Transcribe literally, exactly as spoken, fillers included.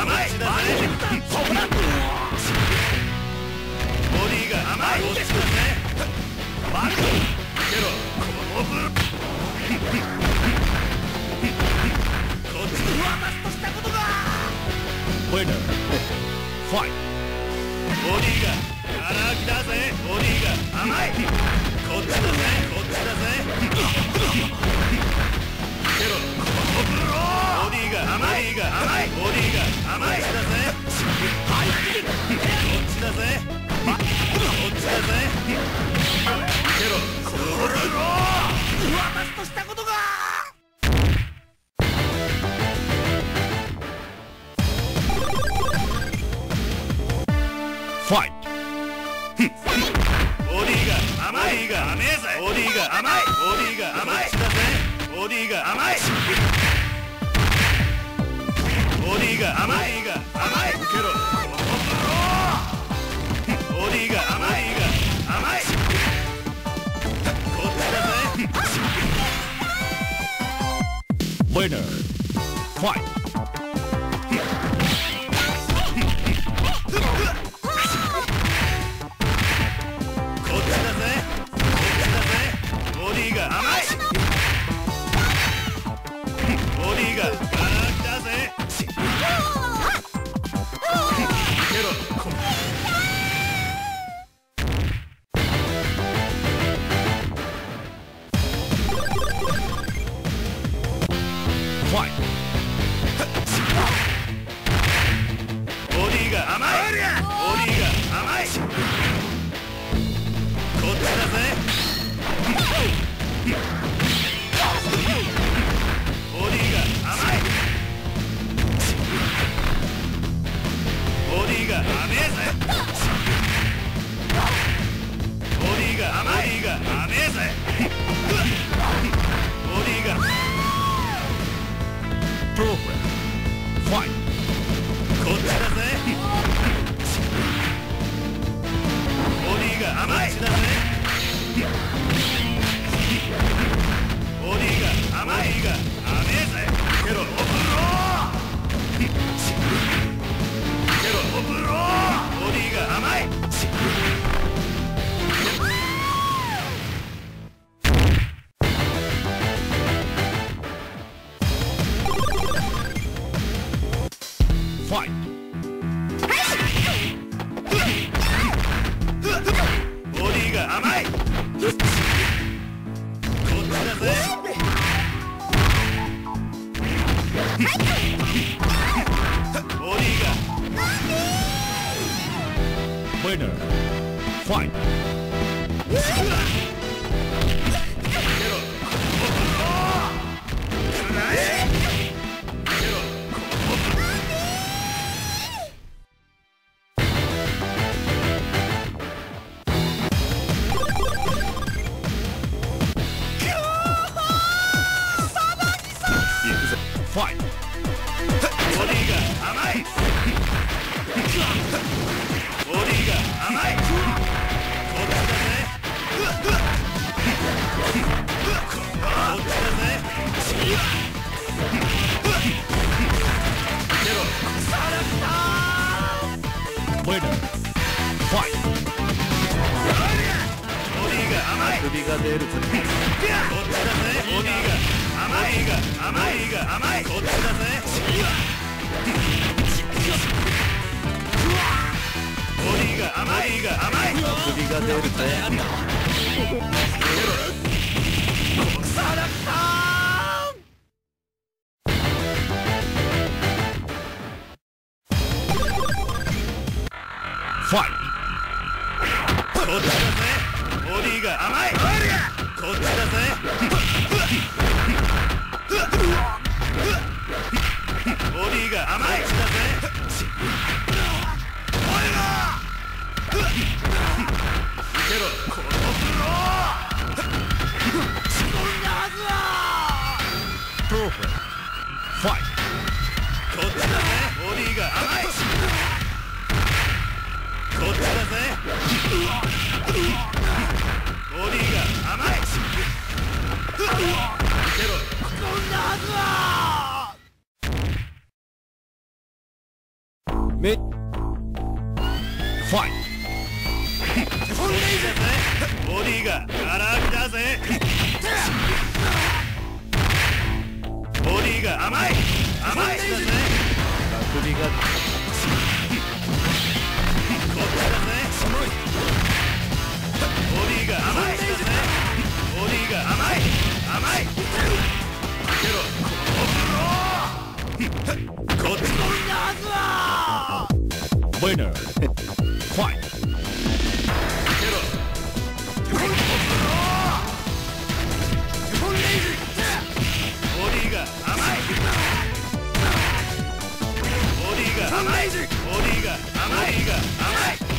甘い。そこだ。ボディが甘い。こっちだぜ。バック。けろ。このブル。こっちの私としたことが。ウィナー。ファイト。ボディが荒木だぜ。ボディが甘い。こっちだぜ。こっちだぜ。けろ。このブロー。ボディが甘い。ボディが甘い。ボディが甘い。こっちだぜ。はい。こっちだぜ。こっちだぜ。けろ。このブロー。私としたことが。ファイト。ボディが甘い。ボディが甘いぜ。ボディが甘い。ボディが甘い。こっちだぜ。ボディが甘い。ボディが甘い。が甘い。けろ。ボディが甘い。が甘い。こっちだぜ。ウィナー。ファイト。ボディが甘い。ボディが荒木だぜ。けろ。ファイト。ボディが甘い。ボディが甘い。こっちだぜ。ボディが甘い。ボディが甘えぜ。ボディが甘い。が甘えぜ。ボディがプログラムファイト。こっちだぜ。ボディが甘い。こっちだぜ。ボディが甘い。が甘えぜ。けろ。オブロー。けろ。オブロー。ボディが甘い。ファイト。ボディが甘い。こっちだぜ。ボディがウィナー。ファイト。けろ。くらえ。けろ。ファイト。ボディが甘い。ボディが甘い。こっちだぜ。こっちだぜ。けろ。さらったー。ウィナー。ファイト。ボディが甘い。首が出るぜ。こっちだぜ。ボディが甘い。が甘い。が甘い。こっちだぜ。ボディが甘い。が甘い。首が出るぜ。さらったー。ファイト。こっちだぜ。ボディが甘い。こっちだぜ。ボディが甘い。こっちだぜ。おいら。けろ。このブロー。そんなはずは。プロフェファイト。こっちだぜ。ボディが甘い。こっちだぜ。ボディが甘い。けろ。こんなはずは。 めファイトボディがガラ空きだぜ。ボディが甘い甘いだぜ。首がこっちだぜ。ボディが甘いだぜ。ボディが甘い甘いけどこっちのはずはウィナーファイト甘いボディが甘いボディが甘いボディが甘い